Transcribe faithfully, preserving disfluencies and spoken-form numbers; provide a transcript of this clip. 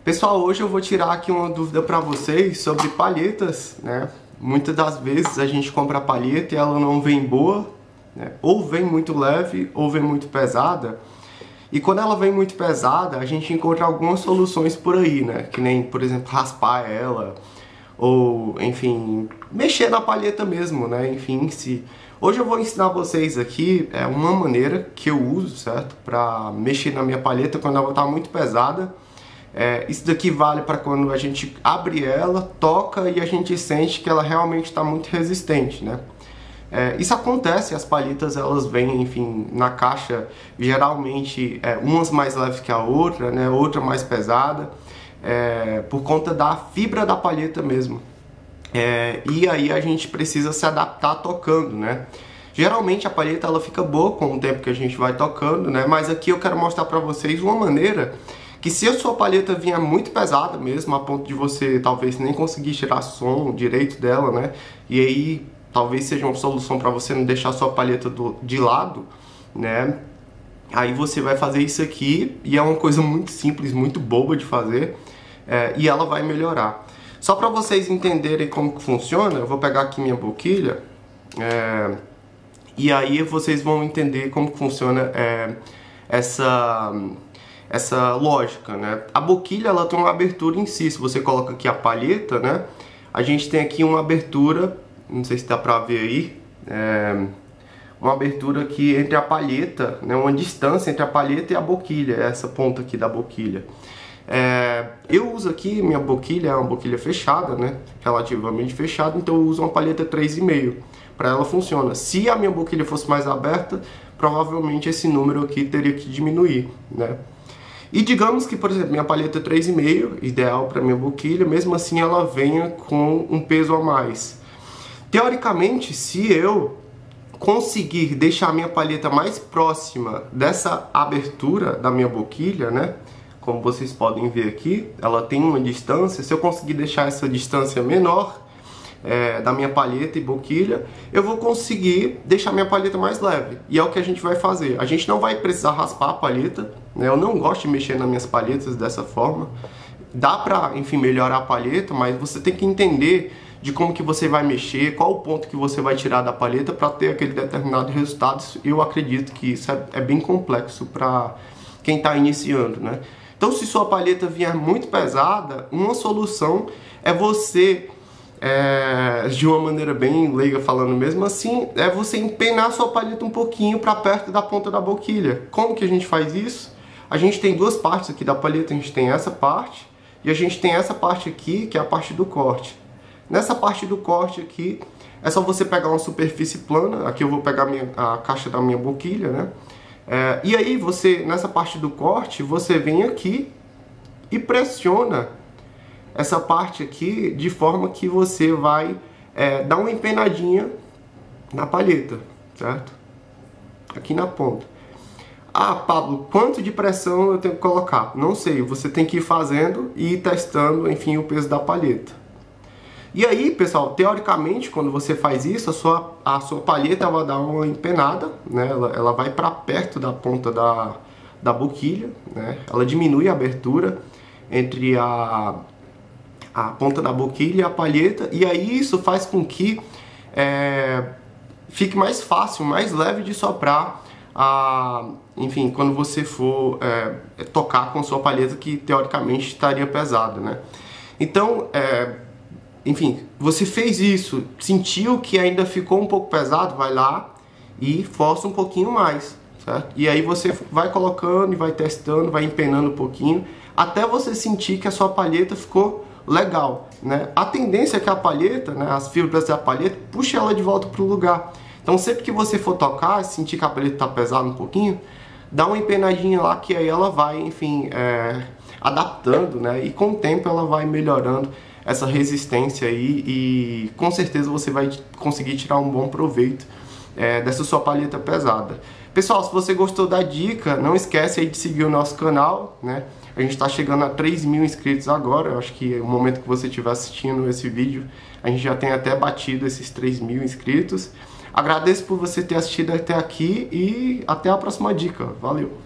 Pessoal, hoje eu vou tirar aqui uma dúvida para vocês sobre palhetas, né? Muitas das vezes a gente compra a palheta e ela não vem boa, né? Ou vem muito leve ou vem muito pesada. E quando ela vem muito pesada, a gente encontra algumas soluções por aí, né? Que nem, por exemplo, raspar ela, ou, enfim, mexer na palheta mesmo, né? Enfim, se... Hoje eu vou ensinar vocês aqui é, uma maneira que eu uso, certo? Para mexer na minha palheta quando ela está muito pesada. É, isso daqui vale para quando a gente abre ela, toca e a gente sente que ela realmente está muito resistente, né? É, isso acontece, as palhetas elas vêm, enfim, na caixa geralmente é, umas mais leves que a outra, né? Outra mais pesada, é, por conta da fibra da palheta mesmo. É, e aí a gente precisa se adaptar tocando, né? Geralmente a palheta ela fica boa com o tempo que a gente vai tocando, né? Mas aqui eu quero mostrar para vocês uma maneira que, se a sua palheta vier muito pesada mesmo, a ponto de você talvez nem conseguir tirar som direito dela, né? E aí talvez seja uma solução para você não deixar a sua palheta do, de lado, né? Aí você vai fazer isso aqui e é uma coisa muito simples, muito boba de fazer, é, e ela vai melhorar. Só para vocês entenderem como que funciona, eu vou pegar aqui minha boquilha, é, e aí vocês vão entender como que funciona é, essa... essa lógica, né? A boquilha ela tem uma abertura em si. Se você coloca aqui a palheta, né? A gente tem aqui uma abertura, não sei se dá pra ver aí, é, uma abertura aqui entre a palheta, né? Uma distância entre a palheta e a boquilha, essa ponta aqui da boquilha. É, eu uso aqui, minha boquilha é uma boquilha fechada, né? Relativamente fechada, então eu uso uma palheta três e meio. Para ela funciona. Se a minha boquilha fosse mais aberta, provavelmente esse número aqui teria que diminuir, né? E digamos que, por exemplo, minha palheta três e meio, ideal para minha boquilha, mesmo assim ela venha com um peso a mais. Teoricamente, se eu conseguir deixar a minha palheta mais próxima dessa abertura da minha boquilha, né? Como vocês podem ver aqui, ela tem uma distância. Se eu conseguir deixar essa distância menor é, da minha palheta e boquilha, eu vou conseguir deixar minha palheta mais leve. E é o que a gente vai fazer. A gente não vai precisar raspar a palheta, né? Eu não gosto de mexer nas minhas palhetas dessa forma. Dá pra, enfim, melhorar a palheta, mas você tem que entender de como que você vai mexer, qual o ponto que você vai tirar da palheta para ter aquele determinado resultado. Eu acredito que isso é, é bem complexo para quem está iniciando, né? Então, se sua palheta vier muito pesada, uma solução é você... É, de uma maneira bem leiga falando mesmo assim, é você empenar a sua palheta um pouquinho para perto da ponta da boquilha. Como que a gente faz isso? A gente tem duas partes aqui da palheta, a gente tem essa parte e a gente tem essa parte aqui, que é a parte do corte. Nessa parte do corte aqui, é só você pegar uma superfície plana, aqui eu vou pegar a, minha, a caixa da minha boquilha, né? É, e aí você, nessa parte do corte, você vem aqui e pressiona essa parte aqui de forma que você vai é, dar uma empenadinha na palheta, certo? Aqui na ponta. Ah, Pablo, quanto de pressão eu tenho que colocar? Não sei, você tem que ir fazendo e ir testando, enfim, o peso da palheta. E aí, pessoal, teoricamente, quando você faz isso, a sua, a sua palheta vai dar uma empenada, né? Ela, ela vai para perto da ponta da, da boquilha, né? Ela diminui a abertura entre a... a ponta da boquilha e a palheta, e aí isso faz com que é, fique mais fácil, mais leve de soprar, a, enfim, quando você for é, tocar com sua palheta, que teoricamente estaria pesada, né? Então, é, enfim, você fez isso, sentiu que ainda ficou um pouco pesado, vai lá e força um pouquinho mais, certo? E aí você vai colocando e vai testando, vai empenando um pouquinho, até você sentir que a sua palheta ficou legal, né? A tendência é que a palheta, né, as fibras da palheta, puxe ela de volta para o lugar. Então, sempre que você for tocar e sentir que a palheta está pesada um pouquinho, dá uma empenadinha lá, que aí ela vai, enfim, é, adaptando, né? E com o tempo ela vai melhorando essa resistência aí e com certeza você vai conseguir tirar um bom proveito é, dessa sua palheta pesada. Pessoal, se você gostou da dica, não esquece aí de seguir o nosso canal, né? A gente está chegando a três mil inscritos agora. Eu acho que no momento que você estiver assistindo esse vídeo, a gente já tem até batido esses três mil inscritos. Agradeço por você ter assistido até aqui e até a próxima dica. Valeu!